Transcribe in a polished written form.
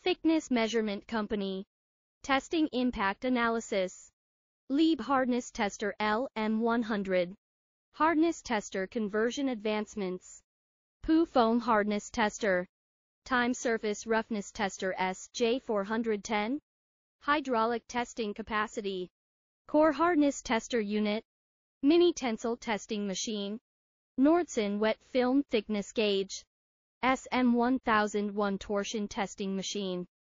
Thickness Measurement Company. Testing Impact Analysis. Leeb Hardness Tester LM100. Hardness Tester Conversion Advancements. PU Foam Hardness Tester. Time Surface Roughness Tester SJ410. Hydraulic Testing Capacity. Core Hardness Tester Unit. Mini Tensile Testing Machine. Nordson Wet Film Thickness Gauge. SM1001 Torsion Testing Machine.